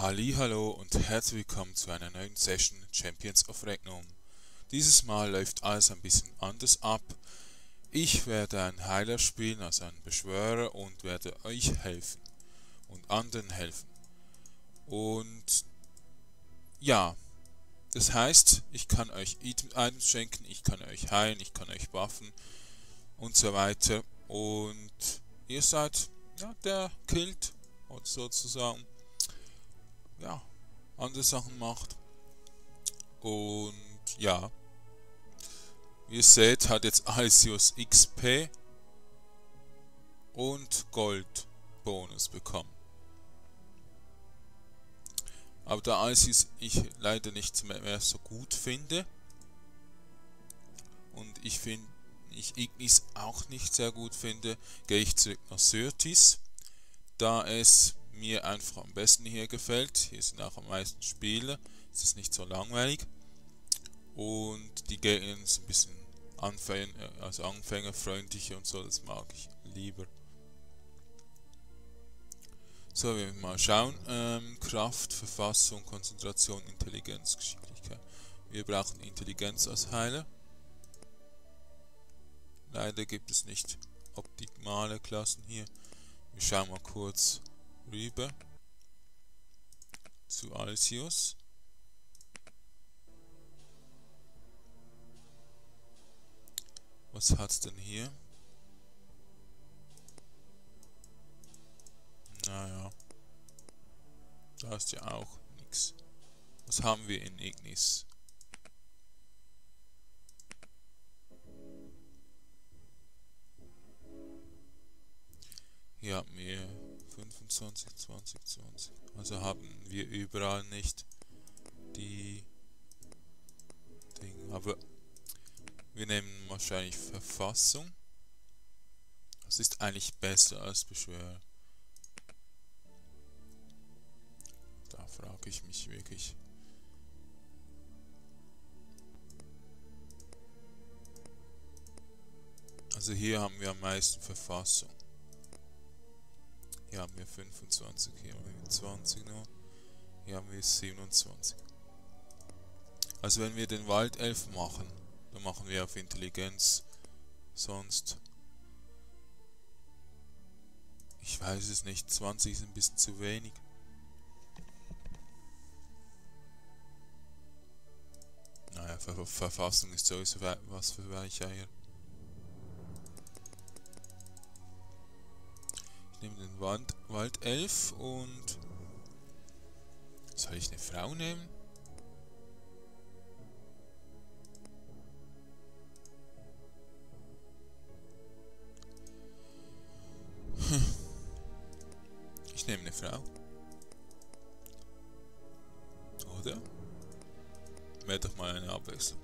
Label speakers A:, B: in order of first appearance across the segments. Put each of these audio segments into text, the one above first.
A: Hallihallo und herzlich willkommen zu einer neuen Session Champions of Regnum. Dieses Mal läuft alles ein bisschen anders ab. Ich werde einen Heiler spielen, also einen Beschwörer, und werde euch helfen und anderen helfen. Und ja, das heißt, ich kann euch Items schenken, ich kann euch heilen, ich kann euch buffen und so weiter. Und ihr seid der Kilt, oder sozusagen, andere Sachen macht. Und ja, wie ihr seht, hat jetzt Alcius XP und Gold Bonus bekommen. Aber da Alcius ich leider nicht mehr so gut finde und ich Ignis auch nicht sehr gut finde, gehe ich zurück nach Syrtis, da es mir einfach am besten hier gefällt. Hier sind auch am meisten Spieler, es ist nicht so langweilig und die Gegner sind ein bisschen anfängerfreundlicher und so, das mag ich lieber. So, wir mal schauen. Kraft, Verfassung, Konzentration, Intelligenz, Geschicklichkeit. Wir brauchen Intelligenz als Heiler. Leider gibt es nicht optimale Klassen hier. Wir schauen mal kurz rüber zu Alcius. Was hat's denn hier? Naja, da ist ja auch nichts. Was haben wir in Ignis? Hier haben wir 25, 20, 20. Also haben wir überall nicht die Dinge. Aber wir nehmen wahrscheinlich Verfassung. Das ist eigentlich besser als Beschwörer. Da frage ich mich wirklich. Also hier haben wir am meisten Verfassung. Hier haben wir 25, hier haben wir 20 nur. Hier haben wir 27. Also wenn wir den Waldelf machen, dann machen wir auf Intelligenz. Sonst, ich weiß es nicht, 20 ist ein bisschen zu wenig. Naja, Verfassung ist sowieso was für Weicheier. Ich nehme den Waldelf und... Soll ich eine Frau nehmen? Ich nehme eine Frau. Oder? Wäre doch mal eine Abwechslung.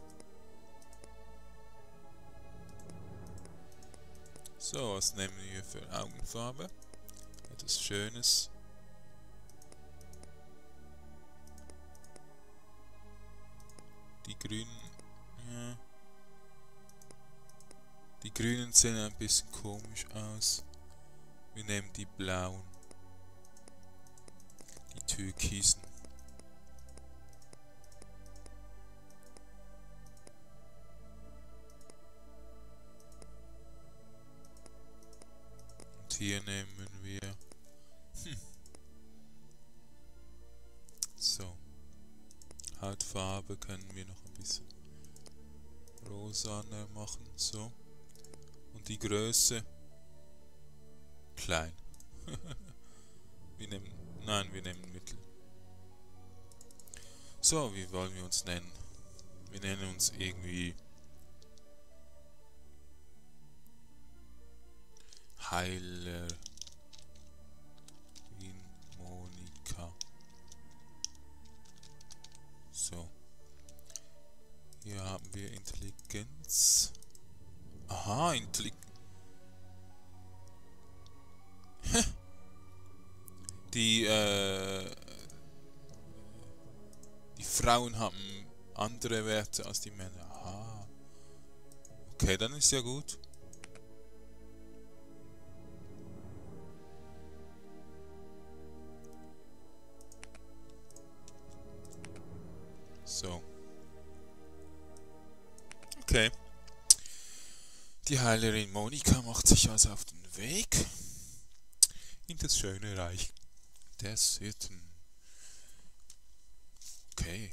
A: So, was nehmen wir für Augenfarbe? Etwas Schönes. Die Grünen. Ja. Die Grünen sehen ein bisschen komisch aus. Wir nehmen die Blauen. Die Türkisen. Und hier nehmen wir... So. Hautfarbe können wir noch ein bisschen rosaner machen. So. Und die Größe... Klein. Wir nehmen Mittel. So, wie wollen wir uns nennen? Wir nennen uns irgendwie Heilerin Monika. So. Hier haben wir Intelligenz. Aha, Intelligenz. Die Frauen haben andere Werte als die Männer. Aha. Okay, dann ist ja gut. So. Okay. Die Heilerin Monika macht sich also auf den Weg in das schöne Reich der Sithn. Okay.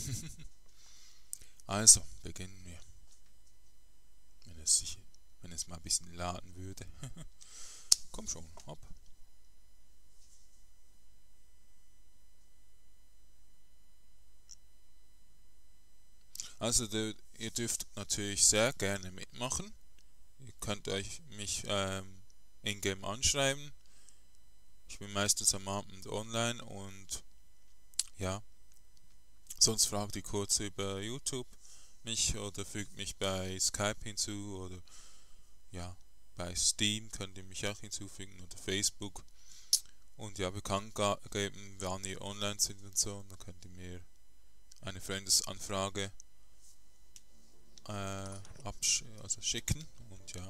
A: Also, beginnen wir. Wenn es mal ein bisschen laden würde. Komm schon, hopp. Also, ihr dürft natürlich sehr gerne mitmachen. Ihr könnt mich in-game anschreiben. Ich bin meistens am Abend online und ja, sonst fragt ihr kurz über YouTube mich oder fügt mich bei Skype hinzu oder ja, bei Steam könnt ihr mich auch hinzufügen oder Facebook und ja, bekannt geben, wann ihr online seid und so, und dann könnt ihr mir eine Freundesanfrage also schicken und ja,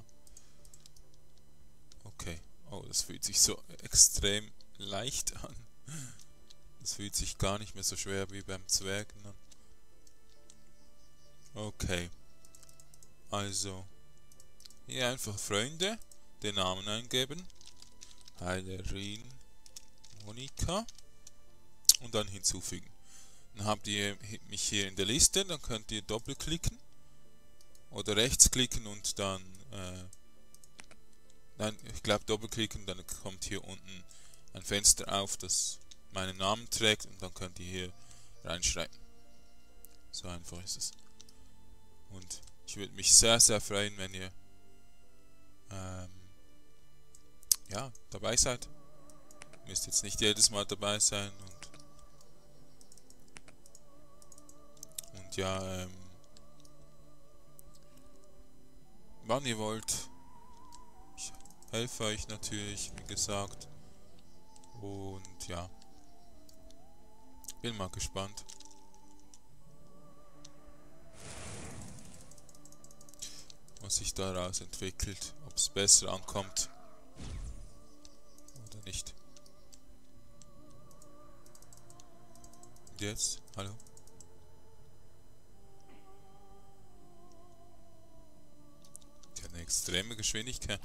A: okay. Oh, das fühlt sich so extrem leicht an. Das fühlt sich gar nicht mehr so schwer wie beim Zwergen an. Okay, also hier einfach Freunde, den Namen eingeben, Heilerin Monika und dann hinzufügen. Dann habt ihr mich hier in der Liste, dann könnt ihr doppelklicken oder rechtsklicken und dann nein, ich glaube doppelklicken, dann kommt hier unten ein Fenster auf, das meinen Namen trägt und dann könnt ihr hier reinschreiben. So einfach ist es. Und ich würde mich sehr, sehr freuen, wenn ihr ja, dabei seid. Ihr müsst jetzt nicht jedes Mal dabei sein und ja, wann ihr wollt. Ich helfe euch natürlich, wie gesagt. Und ja, bin mal gespannt. Was sich daraus entwickelt, ob es besser ankommt oder nicht. Und jetzt? Hallo? Die hat eine extreme Geschwindigkeit.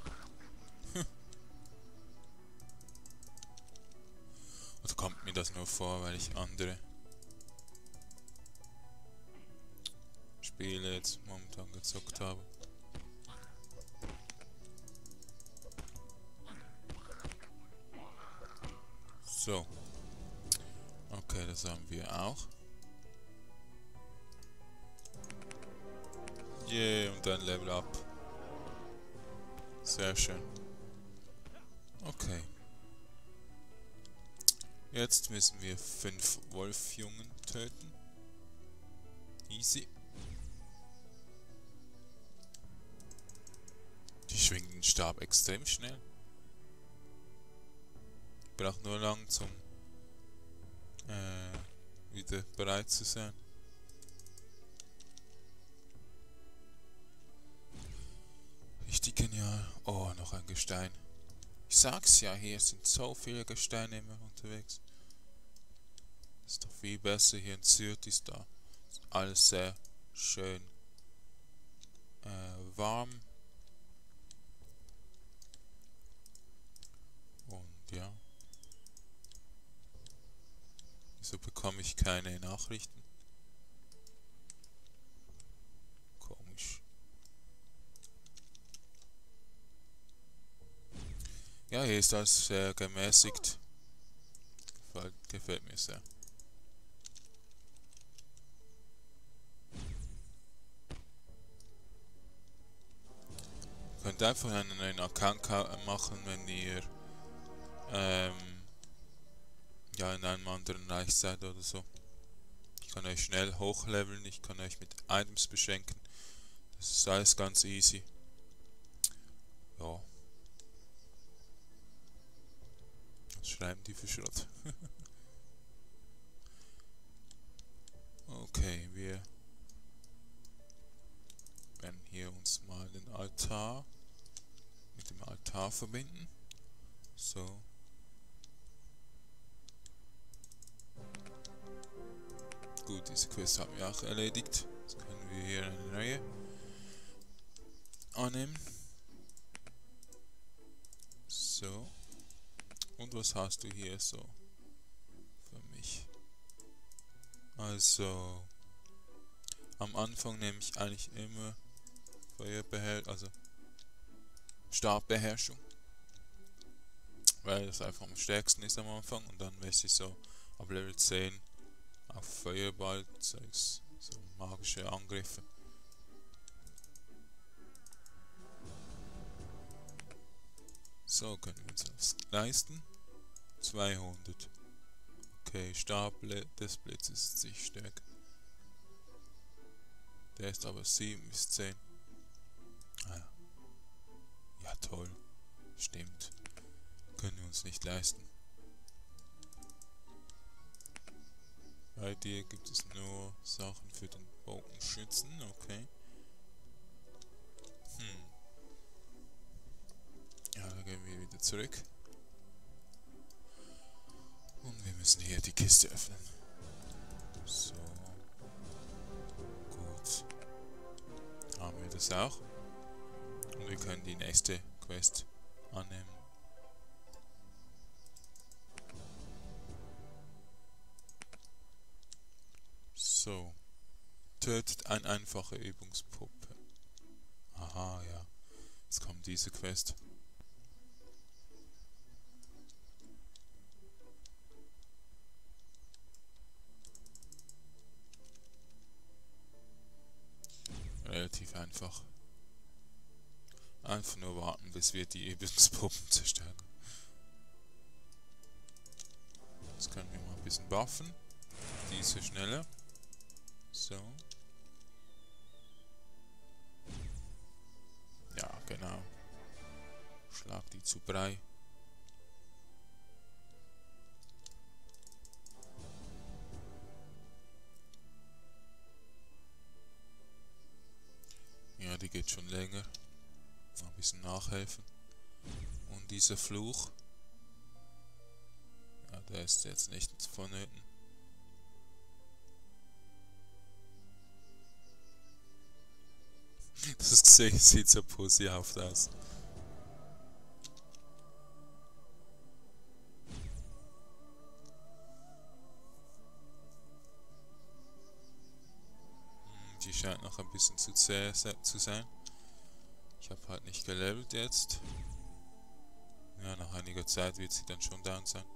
A: Oder kommt mir das nur vor, weil ich andere Spiele jetzt momentan gezockt habe? So. Okay, das haben wir auch. Yeah, und dann Level Up. Sehr schön. Okay. Jetzt müssen wir 5 Wolfjungen töten. Easy. Die schwingen den Stab extrem schnell. Ich brauche nur lang zum wieder bereit zu sein. Richtig genial. Oh, noch ein Gestein. Ich sag's ja, hier sind so viele Gesteine immer unterwegs. Ist doch viel besser hier in Sylt, ist da alles sehr schön warm. Und ja. Wieso bekomme ich keine Nachrichten? Komisch. Ja, hier ist das sehr gemäßigt. Gefällt mir sehr. Ihr könnt einfach einen neuen Account machen, wenn ihr ja, in einem anderen Reich seid oder so. Ich kann euch schnell hochleveln, ich kann euch mit Items beschenken. Das ist alles ganz easy. Ja. Was schreiben die für Schrott? Okay, wir werden hier uns mal den Altar mit dem Altar verbinden. So. Gut, Gut, diese Quest haben wir auch erledigt. Jetzt können wir hier eine neue annehmen. So. Und was hast du hier so für mich? Also, am Anfang nehme ich eigentlich immer also Stabbeherrschung, weil das einfach am stärksten ist am Anfang, und dann wechsle ich so ab Level 10 auf Feuerball, so magische Angriffe. So, können wir uns das leisten. 200. Okay, Stab des Blitzes ist sich stärker. Der ist aber 7 bis 10. Ah ja. Ja, toll. Stimmt. Können wir uns nicht leisten. Bei dir gibt es nur Sachen für den Bogenschützen, okay. Ja, dann gehen wir wieder zurück. Und wir müssen hier die Kiste öffnen. So. Gut. Haben wir das auch. Und wir können die nächste Quest annehmen. So. Tötet eine einfache Übungspuppe. Aha, ja. Jetzt kommt diese Quest. Relativ einfach. Einfach nur warten, bis wir die Übungspuppen zerstören. Jetzt können wir mal ein bisschen buffen. Diese schneller. So. Ja, genau. Schlag die zu Brei. Ja, die geht schon länger. Noch ein bisschen nachhelfen. Und dieser Fluch. Ja, der ist jetzt nicht vonnöten. Das Gesicht sieht so pussyhaft aus. Die scheint noch ein bisschen zu zäh zu sein. Ich habe halt nicht gelevelt jetzt. Ja, nach einiger Zeit wird sie dann schon down sein.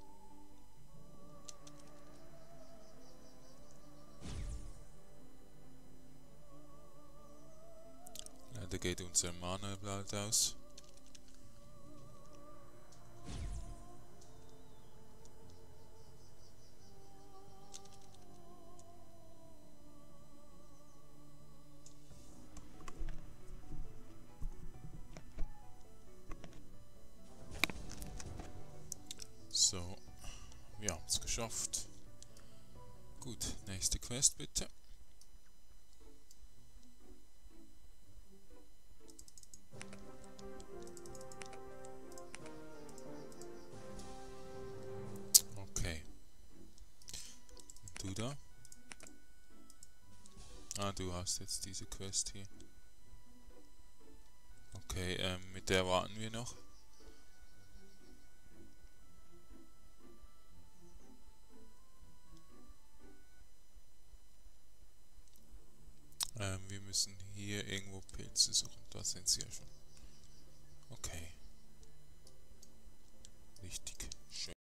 A: Leider geht unser Mana bald aus. So, wir haben es geschafft. Gut, nächste Quest bitte. Okay. Und du da? Ah, du hast jetzt diese Quest hier. Okay, mit der warten wir noch. Wir müssen hier irgendwo Pilze suchen. Da sind sie ja schon. Okay.